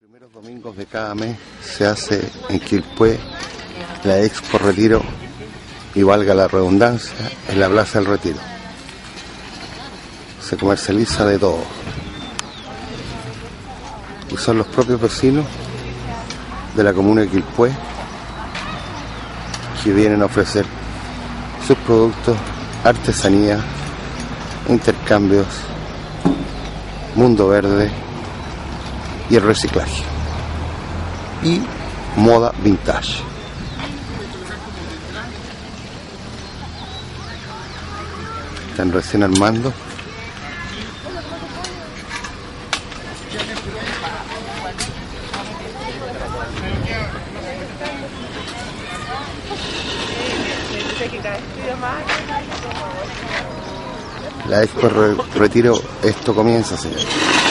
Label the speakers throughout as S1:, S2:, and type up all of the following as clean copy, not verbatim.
S1: primeros domingos de cada mes se hace en Quilpué la Expo Retiro, y valga la redundancia, en la Plaza del Retiro. Se comercializa de todo. Y son los propios vecinos de la comuna de Quilpué que vienen a ofrecer sus productos, artesanía, intercambios, mundo verde y el reciclaje y moda vintage. Están recién armando. La Expo Retiro, esto comienza, señor.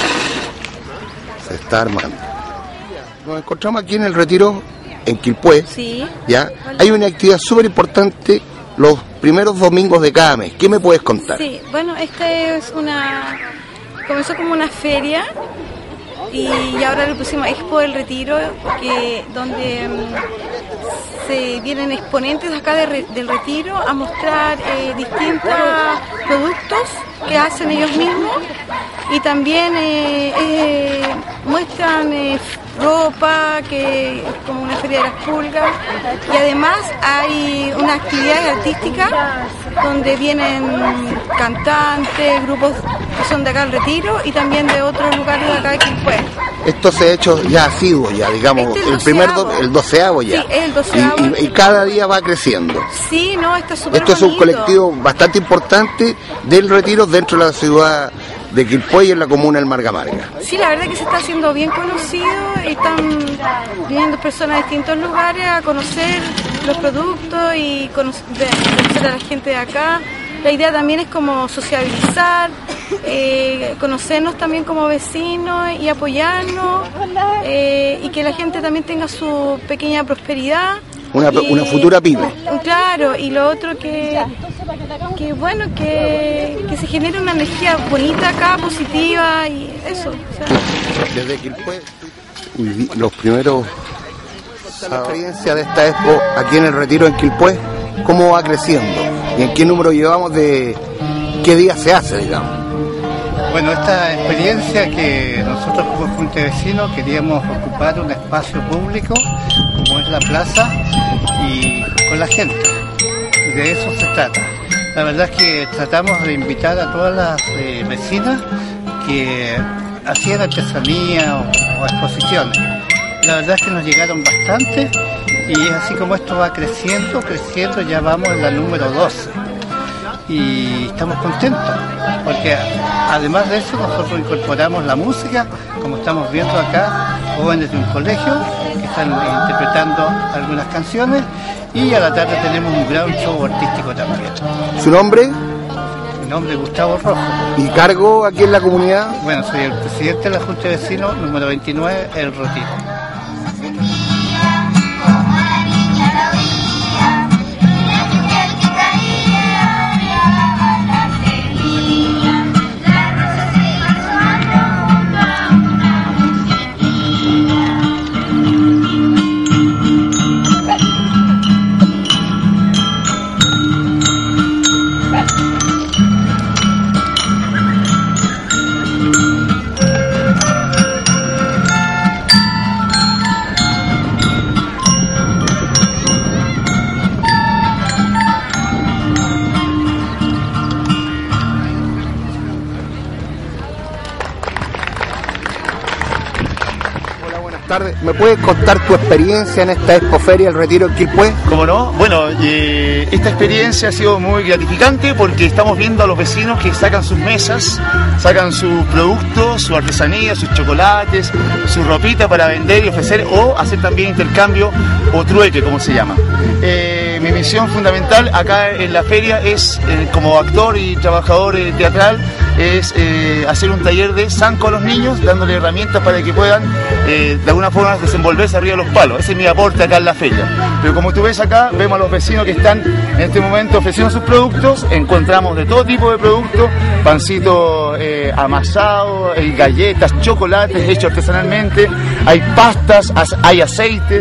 S1: Se está armando. Nos encontramos aquí en el Retiro, en Quilpué.
S2: Sí.
S1: ¿Ya? Hay una actividad súper importante los primeros domingos de cada mes. ¿Qué me puedes contar?
S2: Sí, bueno, esta es comenzó como una feria y ahora le pusimos Expo del Retiro, donde se vienen exponentes acá del Retiro a mostrar distintos productos que hacen ellos mismos, y también muestran ropa, que es como una feria de las pulgas, y además hay una actividad artística donde vienen cantantes, grupos que son de acá del Retiro y también de otros lugares de acá de Quilpué.
S1: Esto se ha hecho ya asiduo, ya digamos, el 12avo ya.
S2: Sí, es el 12avo.
S1: Y cada día va creciendo.
S2: Sí, no, esto es súper
S1: Esto es un colectivo bastante importante del Retiro dentro de la ciudad de Quilpué y en la comuna del Marga.
S2: Sí, la verdad que se está haciendo bien conocido y están viniendo personas de distintos lugares a conocer los productos y conocer a la gente de acá. La idea también es como sociabilizar, conocernos también como vecinos y apoyarnos, y que la gente también tenga su pequeña prosperidad. Una
S1: futura pyme.
S2: Claro, y lo otro que se genere una energía bonita acá, positiva, y eso. O sea.
S1: Desde Quilpué, los primeros, la experiencia de esta expo aquí en el Retiro en Quilpué, ¿cómo va creciendo? ¿Y en qué número llevamos de qué día se hace, digamos?
S3: Bueno, esta experiencia que nosotros como Junta de Vecinos queríamos ocupar un espacio público como es la plaza y con la gente, y de eso se trata. La verdad es que tratamos de invitar a todas las vecinas que hacían artesanía o exposiciones. La verdad es que nos llegaron bastante, y es así como esto va creciendo, ya vamos en la número 12. Y estamos contentos, porque además de eso nosotros incorporamos la música, como estamos viendo acá, jóvenes de un colegio que están interpretando algunas canciones, y a la tarde tenemos un gran show artístico también.
S1: ¿Su nombre?
S3: Mi nombre es Gustavo Rojo.
S1: ¿Y cargo aquí en la comunidad?
S3: Bueno, soy el presidente de la Junta de Vecinos, número 29, El Retiro.
S1: Tarde. ¿Me puedes contar tu experiencia en esta expoferia El Retiro en Quilpué?
S4: ¿Cómo no? Bueno, esta experiencia ha sido muy gratificante porque estamos viendo a los vecinos que sacan sus mesas, sacan sus productos, su artesanía, sus chocolates, su ropita para vender y ofrecer, o hacer también intercambio o trueque, como se llama. mi misión fundamental acá en la feria es, como actor y trabajador teatral, es hacer un taller de zanco a los niños, dándole herramientas para que puedan de alguna forma desenvolverse arriba de los palos. Ese es mi aporte acá en la feria. Pero como tú ves acá, vemos a los vecinos que están en este momento ofreciendo sus productos. Encontramos de todo tipo de productos, pancitos amasados, galletas, chocolates hechos artesanalmente, hay pastas, hay aceites,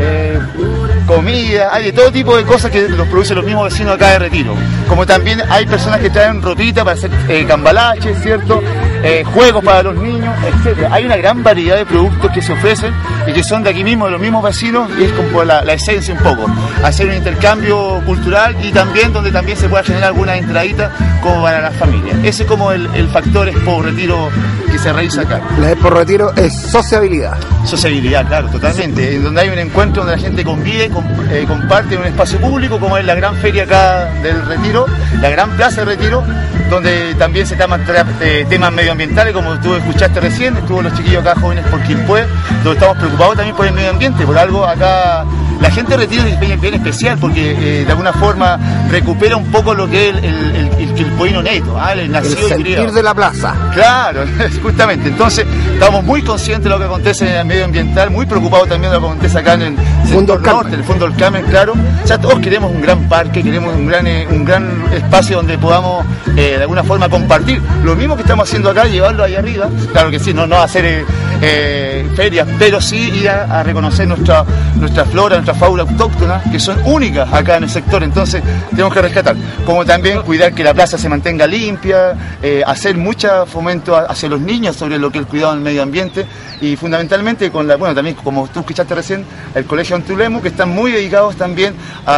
S4: comida, hay de todo tipo de cosas que los producen los mismos vecinos acá de Retiro. Como también hay personas que traen ropita para hacer cambalaches, ¿cierto? Juegos para los niños, etc. Hay una gran variedad de productos que se ofrecen y que son de aquí mismo, de los mismos vecinos, y es como la esencia un poco. Hacer un intercambio cultural y también donde también se pueda generar alguna entradita como para las familias. Ese es como el factor Expo Retiro que se realiza acá.
S1: La Expo Retiro es sociabilidad.
S4: Sociabilidad, claro, totalmente. En donde hay un encuentro donde la gente convive, comparte en un espacio público, como es la gran feria acá del Retiro, la gran plaza de Retiro, donde también se toman temas medioambientales, como tú escuchaste recién. Estuvo los chiquillos acá, Jóvenes por Quilpué, donde estamos preocupados también por el medio ambiente, por algo acá. La gente de Retiro es bien especial porque de alguna forma recupera un poco lo que es el quilpueíno neto, el nacido
S1: el sentir de la plaza.
S4: Claro, justamente. Entonces estamos muy conscientes de lo que acontece en el medio ambiental, muy preocupados también de lo que acontece acá en el sector norte, el Fondo del Carmen, claro. O sea, todos queremos un gran parque, queremos un gran espacio donde podamos de alguna forma compartir lo mismo que estamos haciendo acá, llevarlo ahí arriba. Claro que sí, no hacer ferias, pero sí ir a reconocer nuestra flora, nuestra fauna autóctona, que son únicas acá en el sector. Entonces tenemos que rescatar, como también cuidar que la plaza se mantenga limpia, hacer mucho fomento hacia los niños sobre lo que es el cuidado del medio ambiente, y fundamentalmente también como tú escuchaste recién, el Colegio Antulemu, que están muy dedicados también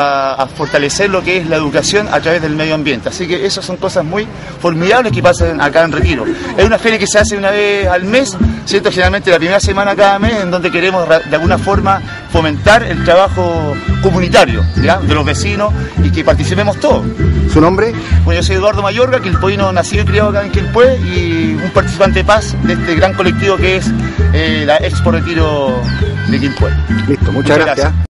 S4: a fortalecer lo que es la educación a través del medio ambiente. Así que esas son cosas muy formidables que pasan acá en Retiro. Es una feria que se hace una vez al mes, ¿cierto? Generalmente la primera semana cada mes, en donde queremos de alguna forma fomentar el trabajo comunitario, ¿ya?, de los vecinos, y que participemos todos.
S1: ¿Su nombre?
S4: Bueno, yo soy Eduardo Mayorga, quilpueíno nacido y criado acá en Quilpué, y un participante de paz de este gran colectivo que es la Expo Retiro de Quilpué.
S1: Listo, muchas gracias.